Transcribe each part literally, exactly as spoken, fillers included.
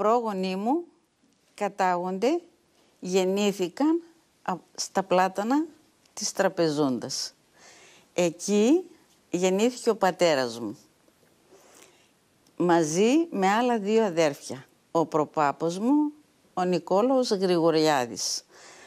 πρόγονοί μου κατάγονται, γεννήθηκαν στα πλάτανα της Τραπεζούντας. Εκεί γεννήθηκε ο πατέρας μου, μαζί με άλλα δύο αδέρφια. Ο προπάπος μου, ο Νικόλαος Γρηγοριάδης.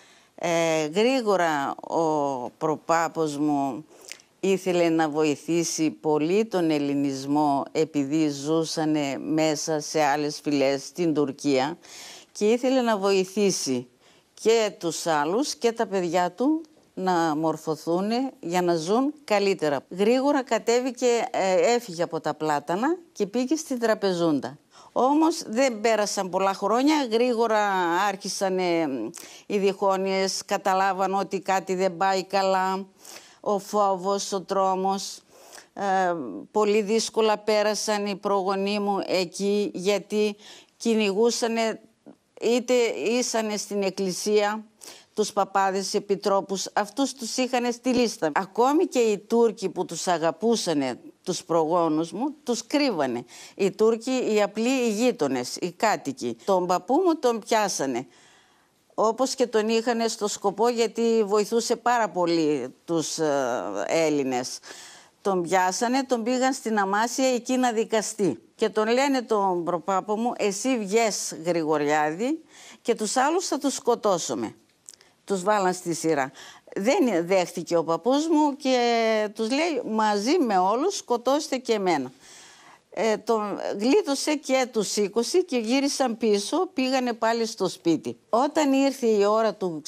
Ε, γρήγορα ο προπάπος μου ήθελε να βοηθήσει πολύ τον ελληνισμό, επειδή ζούσανε μέσα σε άλλες φυλές στην Τουρκία, και ήθελε να βοηθήσει και τους άλλους και τα παιδιά του να μορφωθούν για να ζουν καλύτερα. Γρήγορα κατέβηκε, ε, έφυγε από τα πλάτανα και πήγε στην Τραπεζούντα. Όμως δεν πέρασαν πολλά χρόνια, γρήγορα άρχισαν ε, οι διχόνοιες, καταλάβαν ότι κάτι δεν πάει καλά, ο φόβος, ο τρόμος. Ε, πολύ δύσκολα πέρασαν οι προγονείς μου εκεί, γιατί κυνηγούσαν, είτε ήσανε στην εκκλησία, τους παπάδες, επιτρόπους, αυτούς τους είχαν στη λίστα. Ακόμη και οι Τούρκοι που τους αγαπούσανε, τους προγόνους μου, τους κρύβανε. Οι Τούρκοι, οι απλοί, οι γείτονες, οι κάτοικοι. Τον παππού μου τον πιάσανε. Όπως και τον είχαν στο σκοπό, γιατί βοηθούσε πάρα πολύ τους ε, Έλληνες. Τον πιάσανε, τον πήγαν στην Αμάσια εκεί να δικαστεί. Και τον λένε τον προπάπο μου, εσύ βγες Γρηγοριάδη και τους άλλους θα τους σκοτώσουμε. Τους βάλαν στη σειρά. Δεν δέχτηκε ο παππούς μου και τους λέει, μαζί με όλους σκοτώστε και εμένα. Ε, τον γλίτωσε και τους σήκωσε και γύρισαν πίσω, πήγανε πάλι στο σπίτι. Όταν ήρθε η ώρα του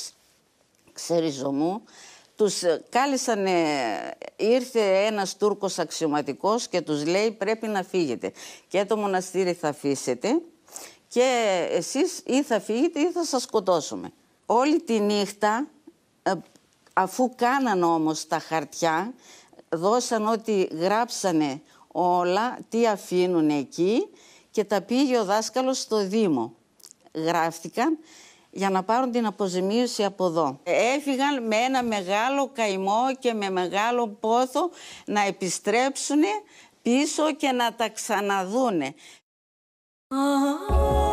ξεριζωμού, τους κάλεσαν, ήρθε ένας Τούρκος αξιωματικός και τους λέει, πρέπει να φύγετε. Και το μοναστήρι θα αφήσετε και εσείς ή θα φύγετε ή θα σας σκοτώσουμε. Όλη τη νύχτα, αφού κάναν όμως τα χαρτιά, δώσαν ότι γράψανε όλα, τι αφήνουν εκεί, και τα πήγε ο δάσκαλος στο Δήμο. Γράφτηκαν για να πάρουν την αποζημίωση από εδώ. Έφυγαν με ένα μεγάλο καημό και με μεγάλο πόθο να επιστρέψουν πίσω και να τα ξαναδούνε.